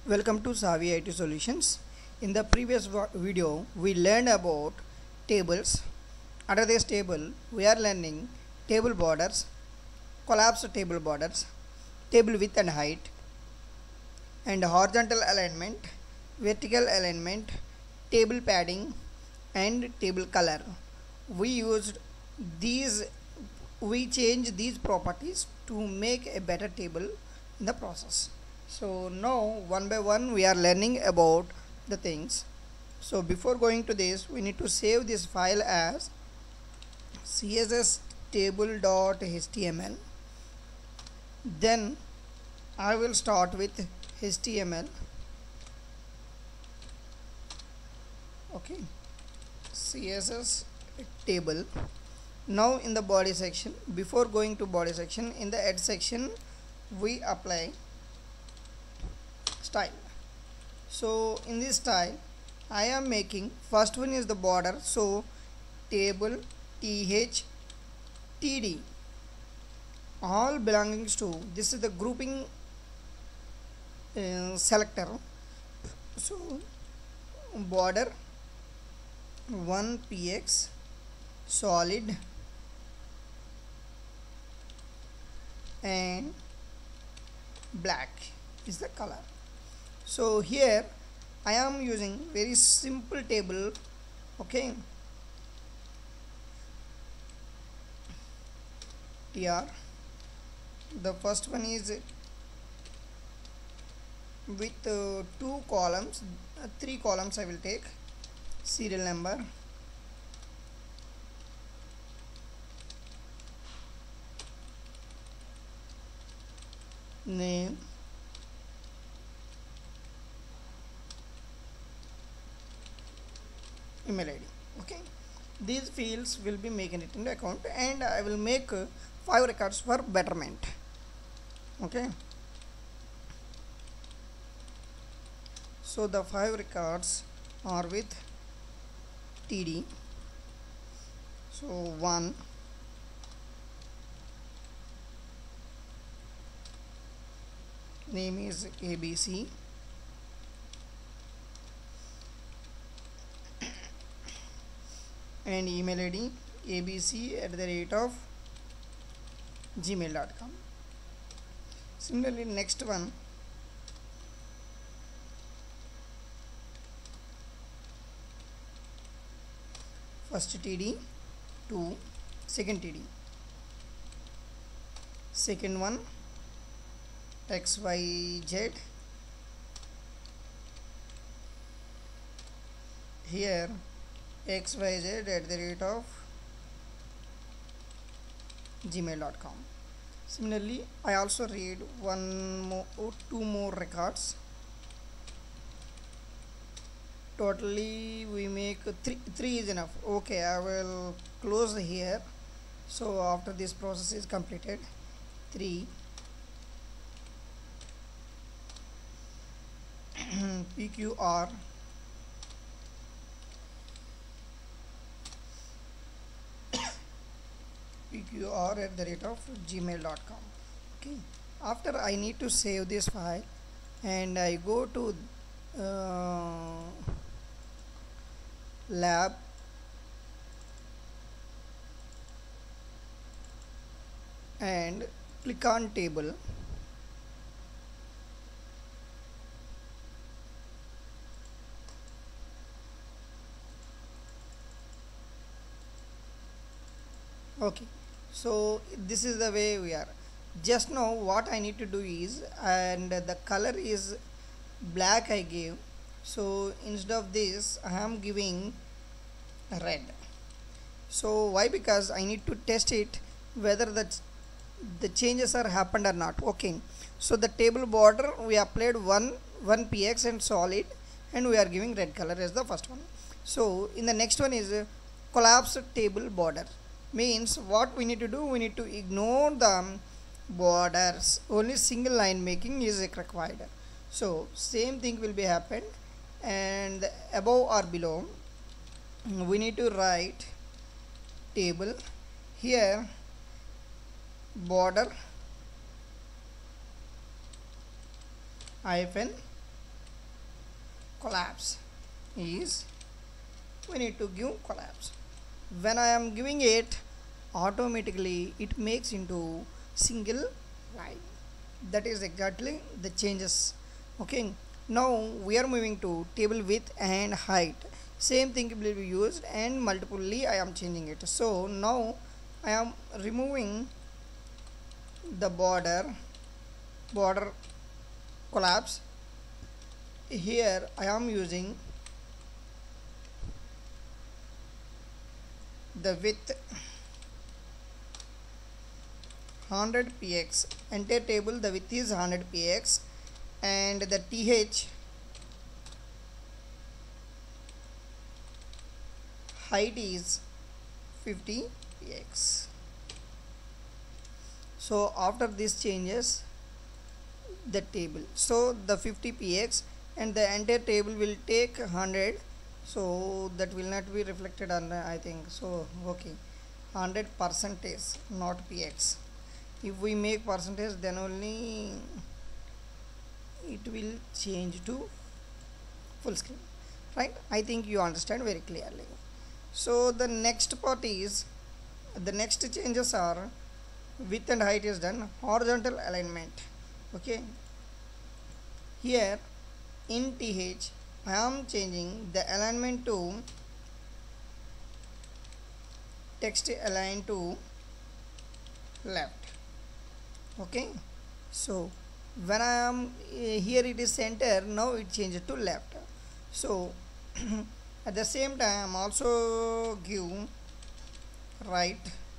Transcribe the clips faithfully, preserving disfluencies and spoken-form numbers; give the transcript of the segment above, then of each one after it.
Welcome to Savvy I T Solutions. In the previous video, we learned about tables. Under this table, we are learning table borders, collapsed table borders, table width and height, and horizontal alignment, vertical alignment, table padding, and table color. We used these, we changed these properties to make a better table in the process. So now one by one we are learning about the things. So before going to this, we need to save this file as css table.html. Then I will start with H T M L. Okay, css table. Now in the body section, before going to body section, in the head section we apply style. So in this style I am making, first one is the border, so table th td, all belongings to, this is the grouping uh, selector. So border one px solid and black is the color. So here I am using very simple table. Okay, here the first one is with uh, two columns, uh, three columns I will take. Serial number, name, email I D. Okay, these fields will be making it into account, and I will make uh, five records for betterment. Okay, so the five records are with T D. So one, name is A B C, and email I D abc at the rate of gmail dot com. Similarly, next one, first T D, two, second T D, second one X Y Z, here X Y Z at the rate of gmail dot com. Similarly, I also read one more, oh, two more records. Totally we make three, three is enough. Okay, I will close here. So after this process is completed, three, P Q R, P Q R at the rate of gmail dot com. Okay, after I need to save this file, and I go to uh, lab, and click on table. Okay, so this is the way we are. Just now what I need to do is, and the color is black I gave, so instead of this I am giving red. So why? Because I need to test it whether that the changes are happened or not. Okay, so the table border we applied one one px and solid, and we are giving red color as the first one. So in the next one is uh, collapsed table border. Means what we need to do, we need to ignore the borders, only single line making is required. So same thing will be happened, and above or below we need to write table. Here border hyphen collapse is we need to give collapse. When I am giving it, automatically it makes into single line. That is exactly the changes. Okay, now we are moving to table width and height. Same thing will be used and multiply I am changing it. So now I am removing the border border collapse. Here I am using the width one hundred p x, entire table the width is one hundred p x, and the th height is fifty p x. So after this changes the table, so the fifty p x and the entire table will take one hundred, so that will not be reflected on uh, I think so. Okay, one hundred percentage, not p x. If we make percentage, then only it will change to full screen, right? I think you understand very clearly. So the next part is, the next changes are width and height is done, horizontal alignment. Okay, here in th I am changing the alignment to text align to left. Okay, so when I am uh, here it is center, now it changes to left. So at the same time also give right,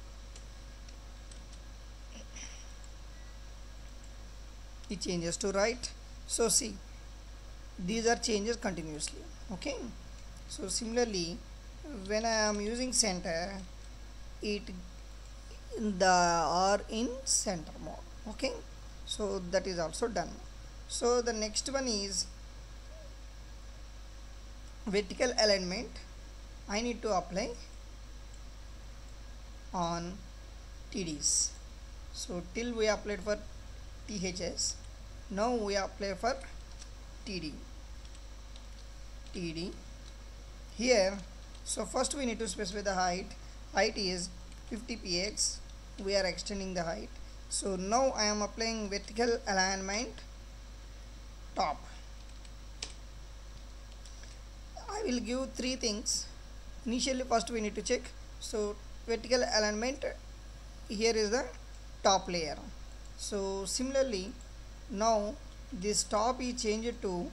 it changes to right. So see, these are changes continuously. Okay, so similarly when I am using center, it the are in center mode. Okay, so that is also done. So the next one is vertical alignment. I need to apply on T Ds. So till we applied for T H S, now we apply for T D. T D here. So first we need to specify the height. Height is fifty p x. We are extending the height. So now I am applying vertical alignment top. I will give three things. Initially first we need to check. So vertical alignment, here is the top layer. So similarly now this top is changed to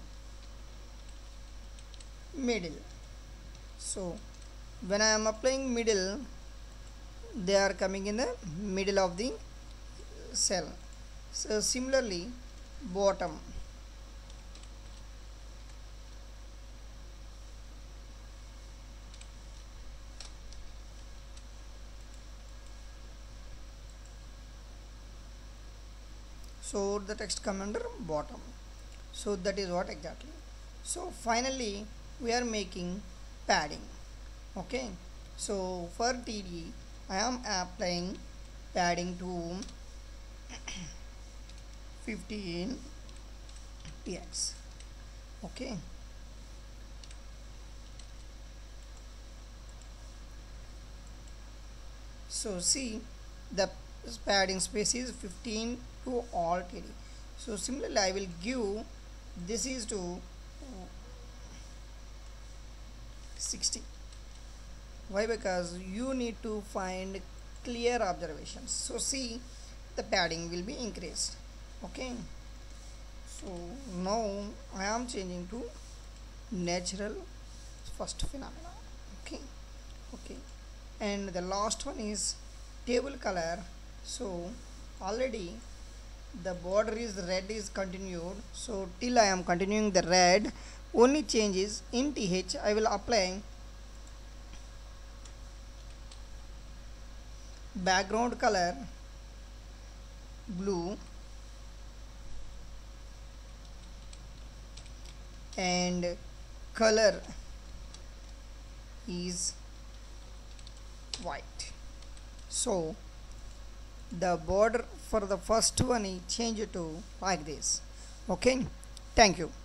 middle. So when I am applying middle, they are coming in the middle of the cell. So similarly bottom, so the text come under bottom. So that is what exactly. So finally we are making padding. Okay, so for T D I am applying padding to fifteen p x. Okay, so see the padding space is fifteen to all T D. So similarly I will give this is to sixty. Why? Because you need to find clear observations. So see, the padding will be increased. Okay, so now I am changing to natural first phenomena. Okay, okay, and the last one is table color. So already the border is red is continued, so till I am continuing the red, only change is in th I will apply background color blue and color is white. So the border for the first one is changed to like this. Okay, thank you.